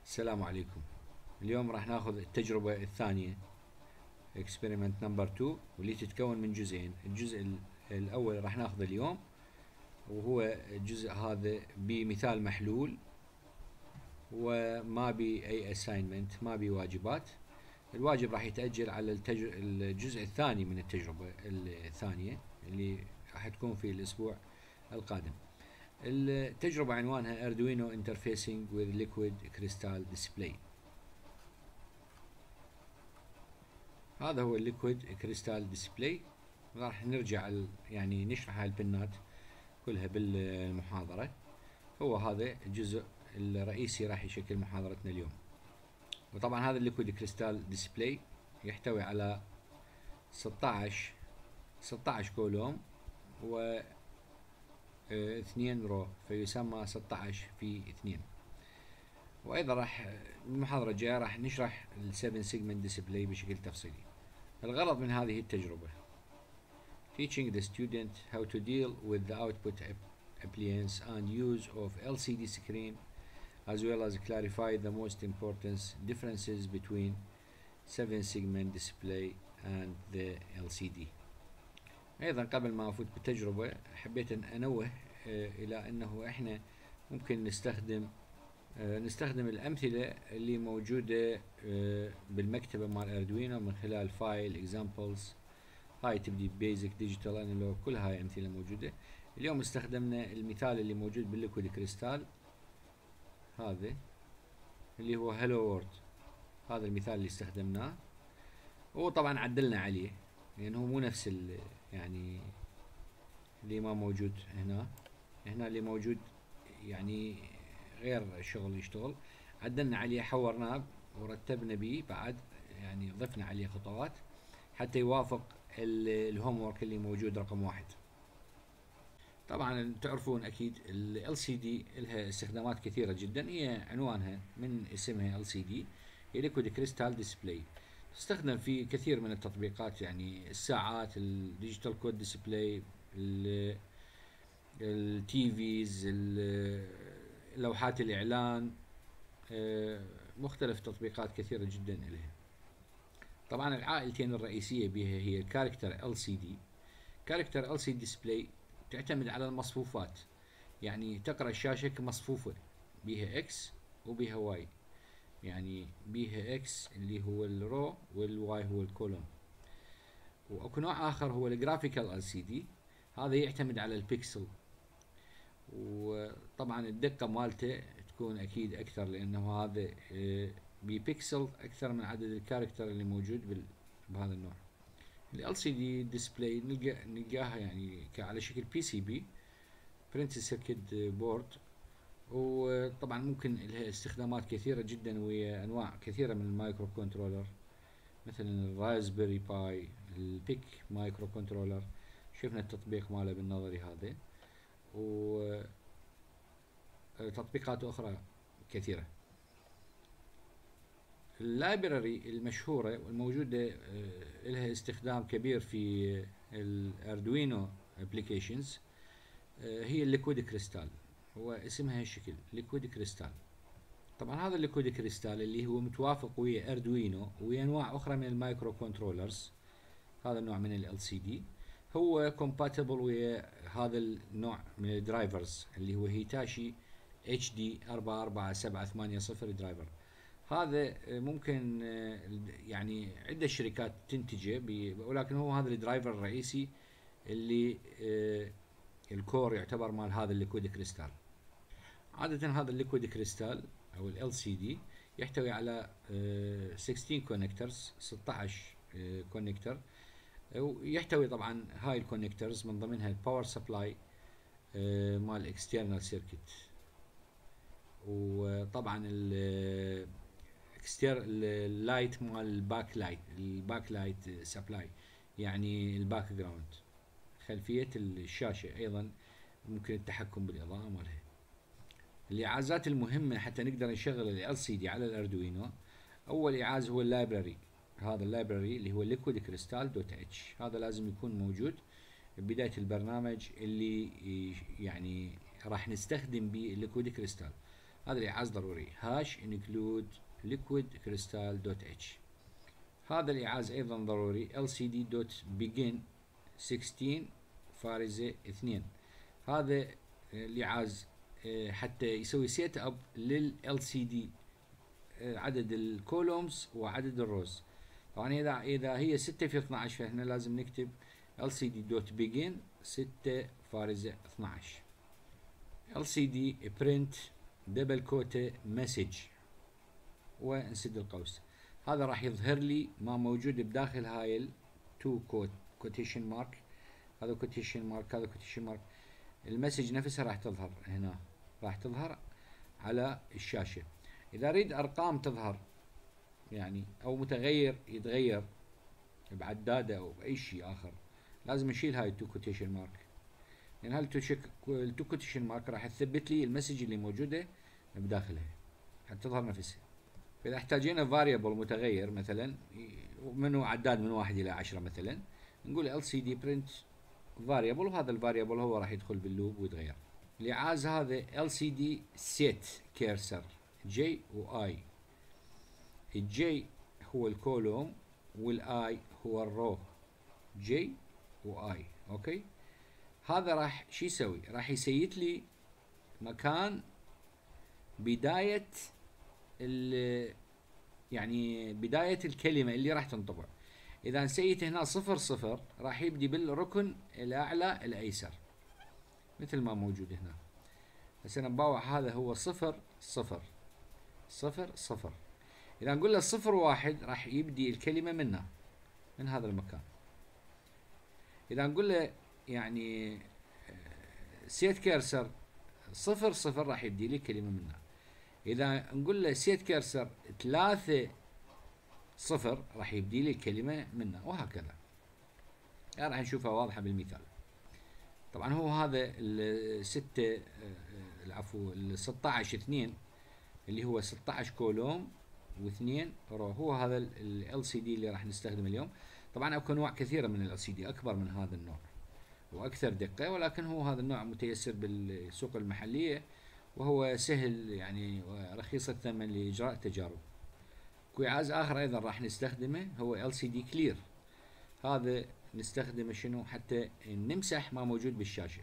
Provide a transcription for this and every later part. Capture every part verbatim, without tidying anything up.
السلام عليكم. اليوم راح ناخذ التجربة الثانية experiment number two، واللي تتكون من جزئين. الجزء الأول راح ناخذه اليوم، وهو الجزء هذا بمثال محلول وما بي أي assignment، ما بي واجبات. الواجب راح يتأجل على التجر... الجزء الثاني من التجربة الثانية اللي راح تكون في الأسبوع القادم. التجربة عنوانها Arduino Interfacing with Liquid Crystal Display. هذا هو الليكويد كريستال ديسبلاي. راح نرجع يعني نشرح البنات كلها بالمحاضرة. هو هذا الجزء الرئيسي راح يشكل محاضرتنا اليوم. وطبعا هذا الليكويد كريستال ديسبلاي يحتوي على ستة عشر ستة عشر كولوم و اثنين رو، فيسمى ستة عشر في اثنين. وايضا راح بالمحاضرة الجاية راح نشرح السبن سيجمنت ديسبلاي بشكل تفصيلي. الغرض من هذه التجربة teaching the student how to deal with the output appliance and use of L C D screen, as well as clarify the most important differences between seven segment display and the L C D. ايضا قبل ما افوت بالتجربة حبيت ان انوه الى انه احنا ممكن نستخدم نستخدم الأمثلة اللي موجودة بالمكتبة مال أردوينو من خلال فايل اكزامبلز. هاي تبدي بيزك ديجيتال انالوج، كل هاي أمثلة موجودة. اليوم استخدمنا المثال اللي موجود بالليكويد كريستال، هذا اللي هو هلو وورد. هذا المثال اللي استخدمناه، وطبعا عدلنا عليه لأنه مو نفس يعني اللي ما موجود هنا. هنا اللي موجود يعني غير الشغل يشتغل، عدلنا عليه، حورناه ورتبنا به بعد، يعني ضفنا عليه خطوات حتى يوافق الهوم ورك اللي موجود رقم واحد. طبعا تعرفون اكيد ال إل سي دي لها استخدامات كثيرة جدا. هي عنوانها من اسمها إل سي دي، هي ليكويد كريستال ديسبلاي. تستخدم في كثير من التطبيقات، يعني الساعات، الديجيتال كود ديسبلاي، التي فيز، لوحات الإعلان، مختلف تطبيقات كثيرة جدا إليها. طبعا العائلتين الرئيسية بها هي الكاركتر إل سي دي. كاركتر إل سي دي ديسبلاي تعتمد على المصفوفات، يعني تقرأ الشاشة كمصفوفة، بها إكس وبها واي. يعني بها إكس اللي هو الرو، والواي هو الكولوم. وأكو نوع آخر هو الجرافيكال إل سي دي، هذا يعتمد على البيكسل، وطبعا الدقة مالته تكون اكيد اكثر لانه هذا ببيكسل اكثر من عدد الكاركتر اللي موجود بهذا النوع. ال إل سي دي ديسبلاي نلقى نلقاها يعني على شكل بي سي بي، برنت سيركت بورد. وطبعا ممكن لها استخدامات كثيرة جدا ويا انواع كثيرة من المايكرو كنترولر، مثلا الرازبري باي، البيك مايكرو كنترولر. شفنا التطبيق ماله بالنظري هذا، وتطبيقات أخرى كثيرة. اللايبراري المشهورة والموجودة لها استخدام كبير في الأردوينو ابليكيشنز هي الليكويد كريستال. هو اسمها هالشكل، ليكويد كريستال. طبعا هذا الليكويد كريستال اللي هو متوافق ويا أردوينو ويا أنواع أخرى من المايكرو كنترولرز. هذا النوع من ال إل سي دي هو compatible ويا هذا النوع من الدرايفرز اللي هو هيتاشي اتش دي أربعة أربعة سبعة ثمانية صفر درايفر. هذا ممكن يعني عدة شركات تنتجه، ولكن هو هذا الدرايفر الرئيسي اللي الكور يعتبر مال هذا الليكويد كريستال. عادة هذا الليكويد كريستال او ال إل سي دي يحتوي على ستة عشر كونكترز، ستة عشر كونكتر، ويحتوي طبعا هاي الكونكترز من ضمنها الباور سبلاي مال اكسترنال سيركت، وطبعا اللايت مال الباك لايت، الباك لايت سبلاي يعني الباك جراوند، خلفية الشاشة. ايضا ممكن التحكم بالاضاءة مالها. الاعازات المهمة حتى نقدر نشغل ال إل سي دي على الاردوينو، اول اعاز هو اللايبراري. هذا اللايبراري اللي هو liquid crystal دوت اتش، هذا لازم يكون موجود ببداية البرنامج اللي يعني راح نستخدم به liquid crystal. هذا الإيعاز ضروري. هاش include liquid crystal dot h. هذا الإيعاز أيضا ضروري. lcd.begin ستة عشر فارزة اثنين. هذا الإيعاز حتى يسوي سيت اب لل إل سي دي، عدد الكولومز وعدد الروز. طبعا اذا اذا هي ستة في اثني عشر فاحنا لازم نكتب lcd.begin ستة فارزة اثني عشر. lcd print دبل كوتا مسج ونسد القوس. هذا راح يظهر لي ما موجود بداخل هاي ال تو كوت كوتيشن مارك. هذا كوتيشن مارك، هذا كوتيشن مارك. المسج نفسها راح تظهر هنا، راح تظهر على الشاشة. إذا أريد أرقام تظهر يعني أو متغير يتغير بعدادة أو بأي شيء آخر، لازم نشيل هاي التو كوتيشن مارك، لأن هاي التو كوتيشن مارك راح تثبت لي المسج اللي موجودة بداخلها حتى تظهر نفسها. فإذا احتاجينا فاريبل متغير مثلا منه عداد من واحد إلى عشرة مثلا، نقول lcd print variable، وهذا الفاريبل هو راح يدخل باللوب ويتغير. الإيعاز هذا lcd set cursor j و i. الj هو الكولوم والاي هو الرو، j و i. اوكي، هذا راح شو يسوي؟ راح يسيت لي مكان بداية ال يعني بداية الكلمة اللي راح تنطبع. إذا نسيت هنا صفر صفر راح يبدي بالركن الأعلى الأيسر مثل ما موجود هنا. هسه أنا مباوع هذا هو صفر صفر صفر صفر. إذا نقول له صفر واحد راح يبدي الكلمة منه من هذا المكان. إذا نقول له يعني سيت كيرسر صفر صفر راح يبدي لي الكلمة منه. إذا نقول له سيت كيرسر ثلاثة صفر راح يبدي لي الكلمة منه، وهكذا. يعني راح نشوفها واضحة بالمثال. طبعا هو هذا الستة العفو ال ستة عشر اثنين اللي هو ستة عشر كولوم واثنين رو، هو هذا ال إل سي دي اللي راح نستخدمه اليوم. طبعا اكو انواع كثيرة من ال إل سي دي اكبر من هذا النوع واكثر دقة، ولكن هو هذا النوع متيسر بالسوق المحلية وهو سهل يعني ورخيص الثمن لاجراء التجارب. إيعاز آخر أيضا راح نستخدمه هو إل سي دي كلير. هذا نستخدمه شنو؟ حتى نمسح ما موجود بالشاشة.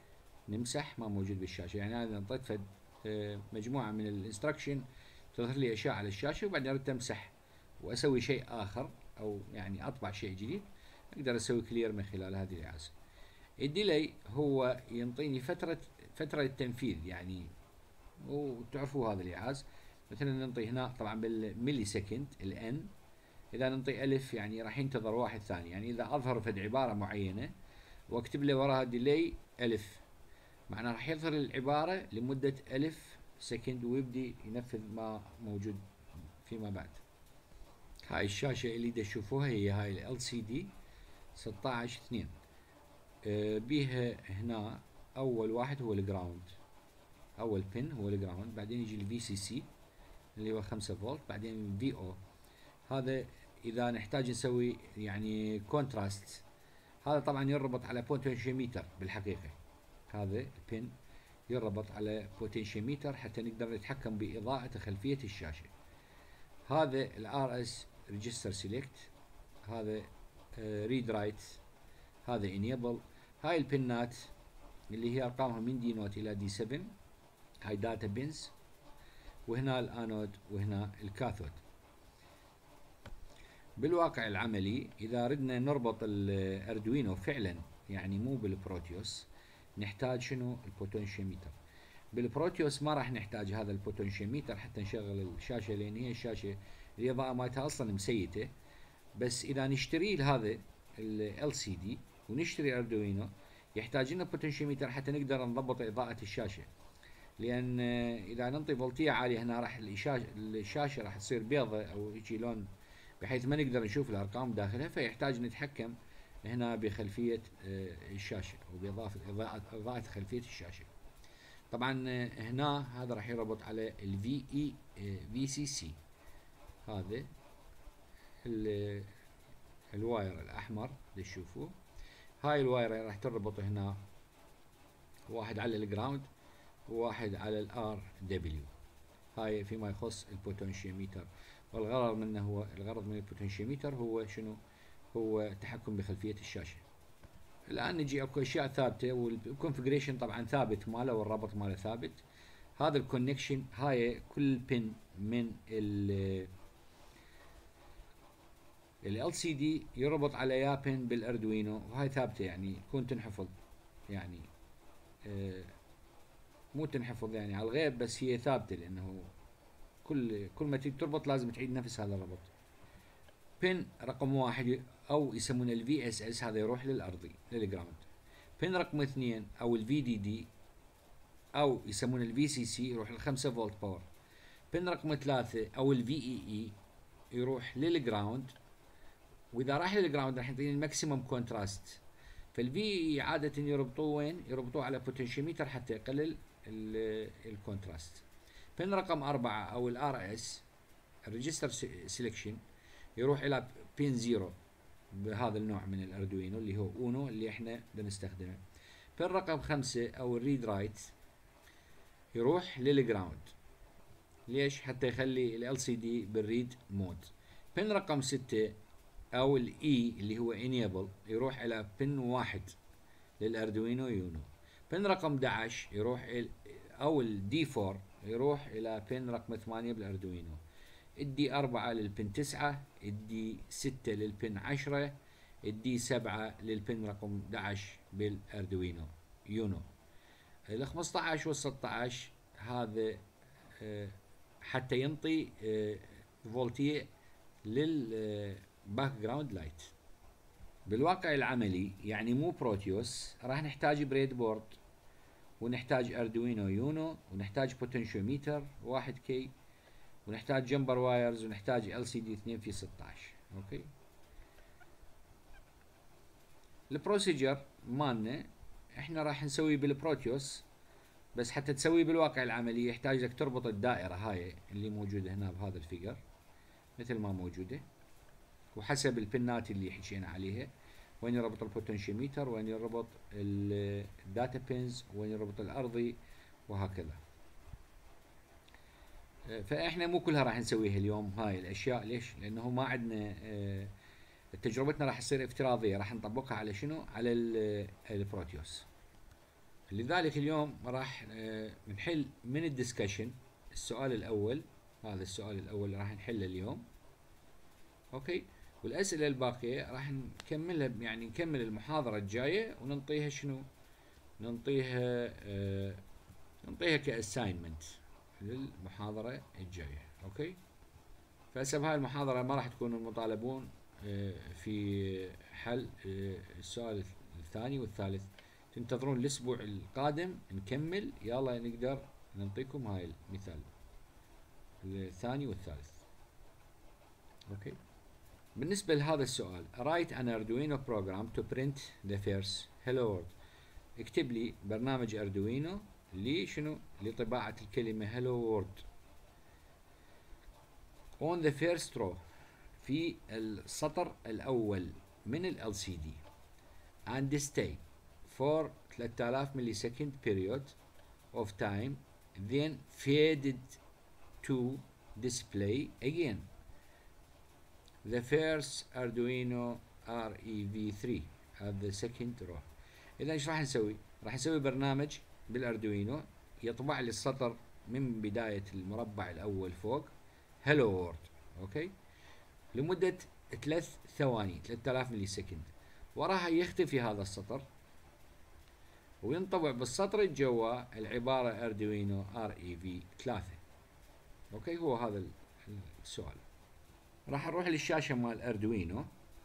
نمسح ما موجود بالشاشة، يعني أنا انطيت فد مجموعة من الانستركشن تظهر لي أشياء على الشاشة وبعدين أردت أمسح وأسوي شيء آخر أو يعني أطبع شيء جديد، أقدر أسوي كلير من خلال هذه الإعازة. الديلي هو ينطيني فترة فترة التنفيذ، يعني وتعرفوا هذا الإعاز مثلا ننطي هنا طبعا بالملي سكند الان، اذا ننطي الف يعني راح ينتظر واحد ثاني. يعني اذا اظهر فد عباره معينه واكتب له وراها ديلي الف، معناه راح يظهر العباره لمده الف سكند ويبدي ينفذ ما موجود فيما بعد. هاي الشاشه اللي تشوفوها هي هاي ال سي دي ستة عشر اثنين. أه بيها هنا اول واحد هو الجراوند، اول بن هو الجراوند، بعدين يجي الفي سي سي اللي هو خمسة فولت، بعدين في او. هذا اذا نحتاج نسوي يعني كونتراست. هذا طبعا يربط على بوتنشيوميتر بالحقيقه، هذا البن يربط على بوتنشيوميتر حتى نقدر نتحكم باضاءه خلفيه الشاشه. هذا الار اس ريجستر سيلكت، هذا ريد رايت، هذا انيبل. هاي البنات اللي هي ارقامها من دي نوت الى دي سبعة، هاي داتا بنز، وهنا الانود وهنا الكاثود. بالواقع العملي اذا ردنا نربط الاردوينو فعلا يعني مو بالبروتيوس، نحتاج شنو؟ البوتنشيوميتر. بالبروتيوس ما راح نحتاج هذا البوتنشيوميتر حتى نشغل الشاشه، لان هي الشاشه الاضاءه مالتها اصلا مسيته. بس اذا نشتري هذا ال سي دي ونشتري اردوينو يحتاج لنا بوتنشيوميتر حتى نقدر نضبط اضاءه الشاشه، لان اذا ننطي فولتيه عاليه هنا راح الشاشه راح تصير بيضة او يجي لون بحيث ما نقدر نشوف الارقام داخلها، فيحتاج نتحكم هنا بخلفيه الشاشه وباضافه اضاءه اضاءه خلفيه الشاشه. طبعا هنا هذا راح يربط على الفي اي في سي سي، هذا الواير الاحمر اللي تشوفوه. هاي الواير راح تربط هنا، واحد على الجراوند وواحد على الار دبليو. هاي فيما يخص البوتنشيوميتر. والغرض منه هو الغرض من البوتنشيوميتر هو شنو؟ هو التحكم بخلفية الشاشة. الآن نجي اكو اشياء ثابتة، والكونفجريشن طبعا ثابت ماله، والربط ماله ثابت. هذا الكونكشن، هاي كل بن من ال ال سي دي يربط على يا بن بالاردوينو، وهاي ثابتة يعني تكون تنحفظ، يعني آه مو تنحفظ يعني على الغيب، بس هي ثابتة، لأنه كل كل ما تيجي تربط لازم تعيد نفس هذا الربط. بن رقم واحد أو يسمونه الفي اس اس، هذا يروح للأرضي للجراوند. بن رقم اثنين أو الفي دي دي أو يسمونه الفي سي سي يروح للخمسة فولت باور. بن رقم ثلاثة أو الفي اي اي يروح للجراوند، وإذا راح للجراوند راح يعطيني الماكسيموم كونتراست. فالفي اي عادة يربطوه وين؟ يربطوه على بوتنشيوميتر حتى يقلل الكونتراست. بن رقم أربعة أو الار اس الريجستر سيلكشن يروح إلى بين زيرو بهذا النوع من الأردوينو اللي هو أونو اللي احنا بنستخدمه. بن رقم خمسة أو الريد رايت يروح للجراوند. ليش؟ حتى يخلي ال سي دي بالريد مود. بن رقم ستة أو الإي اللي هو enable يروح إلى بن واحد للأردوينو يونو. بن رقم أحد عشر يروح ال أو الدي أربعة يروح إلى بن رقم ثمانية بالأردوينو. الدي أربعة للبن تسعة، الدي ستة للبن عشرة، الدي سبعة للبن رقم أحد عشر بالأردوينو يونو. ال خمسة عشر وال ستة عشر هذا حتى ينطي فولتية للباك جراوند لايت. بالواقع العملي يعني مو بروتيوس، راح نحتاج بريد بورد، ونحتاج اردوينو يونو، ونحتاج بوتنشيوميتر واحد كي، ونحتاج جمبر وايرز، ونحتاج ال سي دي اثنين في ستة عشر. اوكي. البروسيجر مالنا احنا راح نسوي بالبروتيوس، بس حتى تسويه بالواقع العملي يحتاج لك تربط الدائرة هاي اللي موجودة هنا بهذا الفيجر مثل ما موجودة، وحسب البنات اللي حكينا عليها، وين يربط البوتنشيوميتر، وين يربط الداتا بينز، وين يربط الأرضي، وهكذا. فاحنا مو كلها راح نسويها اليوم هاي الاشياء. ليش؟ لانه ما عندنا تجربتنا راح تصير افتراضيه، راح نطبقها على شنو؟ على البروتيوس. لذلك اليوم راح نحل من الدسكشن السؤال الاول. هذا السؤال الاول راح نحله اليوم. اوكي. والاسئله الباقيه راح نكملها، يعني نكمل المحاضره الجايه وننطيها شنو؟ ننطيها آه ننطيها كاساينمنت للمحاضرة الجاية. اوكي. فهسه بهاي المحاضرة ما راح تكونوا مطالبون في حل السؤال الثاني والثالث، تنتظرون الاسبوع القادم نكمل. يلا نقدر نعطيكم هاي المثال الثاني والثالث. اوكي. بالنسبة لهذا السؤال write an Arduino program to print the first hello world. اكتب لي برنامج اردوينو لشنو؟ لطباعة الكلمة hello world on the first row في السطر الأول من ال إل سي دي and stay for ثلاثة آلاف ملي سكند period of time then faded to display again the first Arduino R E V three at the second row. إذا إيش راح نسوي؟ راح نسوي برنامج بالاردوينو يطبع لي السطر من بداية المربع الأول فوق هلو وورد. أوكي. لمدة ثلاث ثواني، ثلاثة آلاف ملي سكند، وراها يختفي هذا السطر وينطبع بالسطر الجوا العبارة اردوينو ار اي في ثلاثة. اوكي. هو هذا السؤال. راح نروح للشاشة مال اردوينو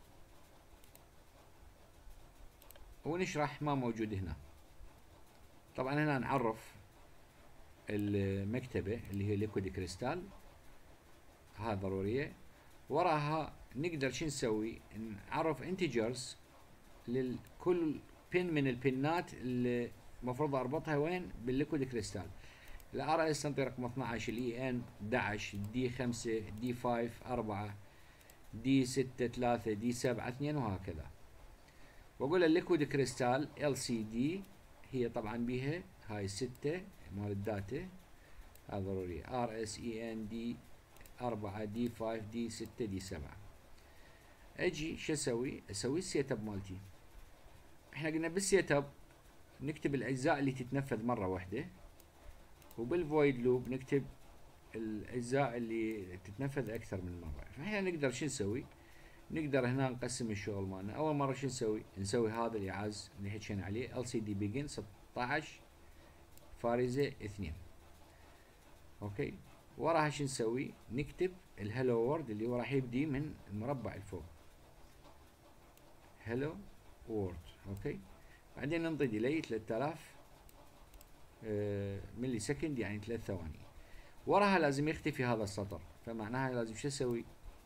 ونشرح ما موجود هنا. طبعا هنا نعرف المكتبة اللي هي ليكويد كريستال، هاي ضرورية. وراها نقدر شو نسوي؟ نعرف انتجرز لكل بن من البنات اللي المفروض اربطها وين؟ بالليكويد كريستال. الار اس تنطي رقم اثني عشر، الاي ان احد عشر، دي خمسة، دي خمسة أربعة، دي ستة ثلاثة، دي سبعة اثنين، وهكذا. واقول الليكويد كريستال ال سي دي هي طبعا بيها هاي ستة مال الداتا، هذا ضروري ار اس اي ان دي أربعة دي خمسة دي ستة دي سبعة. اجي شو اسوي؟ اسوي السيت اب مالتي. احنا قلنا بالسيت اب نكتب الاجزاء اللي تتنفذ مره واحده، وبالفويد لوب نكتب الاجزاء اللي تتنفذ اكثر من مره. فاحنا نقدر شو نسوي؟ نقدر هنا نقسم الشغل مالنا. اول مره شو نسوي؟ نسوي هذا الايعاز اللي حكينا عليه ال سي دي بيجن ستة عشر فارزه اثنين. اوكي، وراها شو نسوي؟ نكتب الهلو وورد اللي هو راح يبدي من المربع الفوق، هلو وورد. اوكي، بعدين ننطي ديلي ثلاثة آلاف ملي سكند، يعني ثلاث ثواني. وراها لازم يختفي هذا السطر، فمعناها لازم شو اسوي؟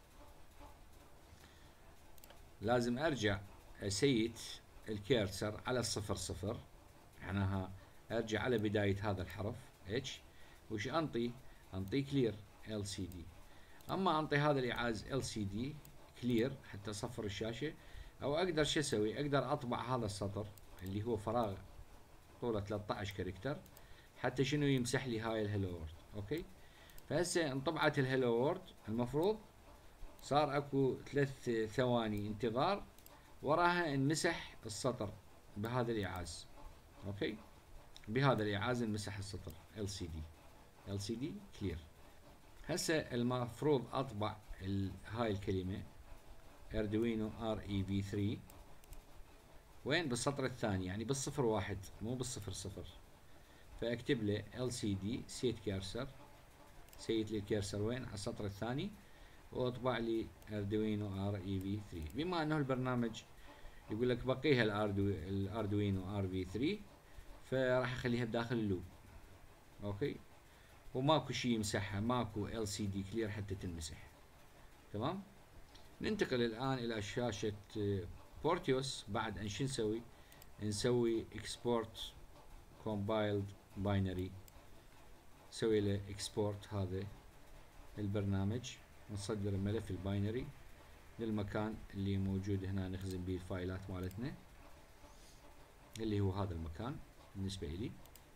لازم ارجع اسيت الكيرسر على الصفر صفر، معناها ارجع على بداية هذا الحرف اتش. وش انطي؟ انطي كلير ال سي دي. اما انطي هذا الايعاز ال سي دي كلير حتى اصفر الشاشة، او اقدر شو اسوي؟ اقدر اطبع هذا السطر اللي هو فراغ طوله ثلاثة عشر كاركتر، حتى شنو يمسح لي هاي الهلو وورد. اوكي، فهسه انطبعت الهلو وورد، المفروض صار اكو ثلاث ثواني انتظار، وراها انمسح السطر بهذا الايعاز. اوكي، بهذا الايعاز انمسح السطر ال سي دي ال سي دي كلير. هسه المفروض اطبع هاي الكلمه اردوينو ار اي في ثلاثة وين؟ بالسطر الثاني، يعني بالصفر واحد مو بالصفر صفر. فاكتب له ال سي دي سيت كيرسر، سيت لي الكيرسر وين؟ على السطر الثاني، واطبع لي اردوينو ار اي في ثلاثة. بما انه البرنامج يقول لك بقيها الاردوينو ار في ثلاثة، فراح اخليها بداخل اللوب. اوكي، وماكو شيء يمسحها، ماكو ال سي دي كلير حتى تنمسح. تمام، ننتقل الان الى شاشة بورتيوس. بعد ان شو نسوي؟ نسوي اكسبورت كومبايلد باينري، نسوي له اكسبورت هذا البرنامج، نصدر الملف الباينري للمكان اللي موجود هنا نخزن به الفايلات مالتنا، اللي هو هذا المكان بالنسبة لي.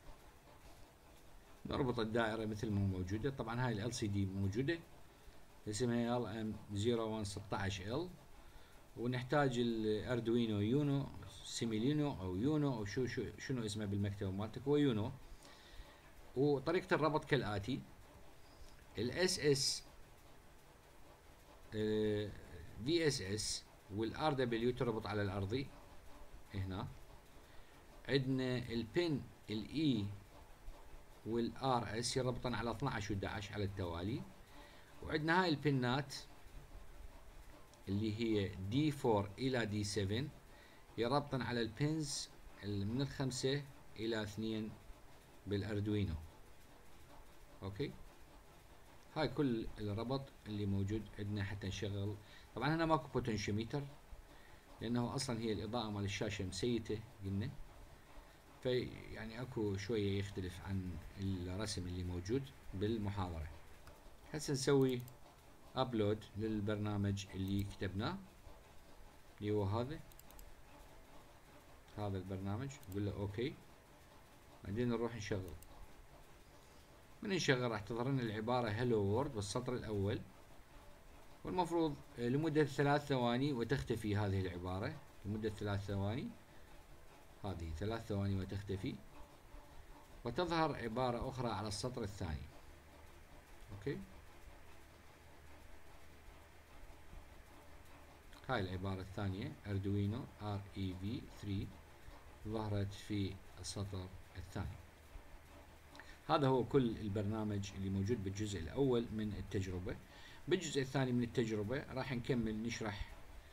نربط الدائرة مثل ما موجودة. طبعا هاي ال سي دي موجودة، اسمها ال ام صفر واحد ستة عشر ال، ونحتاج الاردوينو يونو سيميلينو او يونو او شو شو شنو اسمه بالمكتبة مالتك، هو يونو. وطريقة الربط كالآتي: الاس اس في اس اس والار دبليو تربط على الارضي هنا. عندنا البن الاي والار اس يربطن على اثني عشر و احد عشر على التوالي. وعندنا هاي البنات اللي هي دي أربعة الى دي سبعة يربطن على البنز من الخمسة الى اثنين بالاردوينو. اوكي، هاي كل الربط اللي موجود عندنا حتى نشغل. طبعا هنا ماكو بوتنشيوميتر لانه اصلا هي الاضاءة مال الشاشة مسيتة قلنا، في يعني اكو شوية يختلف عن الرسم اللي موجود بالمحاضرة. هسه نسوي ابلود للبرنامج اللي كتبناه اللي هو هذا هذا البرنامج، نقول له اوكي. بعدين نروح نشغل. من نشغل راح تظهر لنا العبارة هلو وورد بالسطر الاول، والمفروض لمدة ثلاث ثواني وتختفي هذه العبارة لمدة ثلاث ثواني. هذه ثلاث ثواني وتختفي، وتظهر عبارة أخرى على السطر الثاني. أوكي، هاي العبارة الثانية أردوينو ار اي في ثلاثة ظهرت في السطر الثاني. هذا هو كل البرنامج اللي موجود بالجزء الأول من التجربة. بالجزء الثاني من التجربة راح نكمل نشرح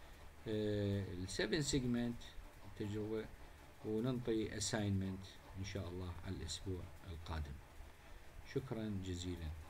السبن سيجمنت التجربة، وننطي assignment إن شاء الله على الأسبوع القادم. شكرا جزيلا.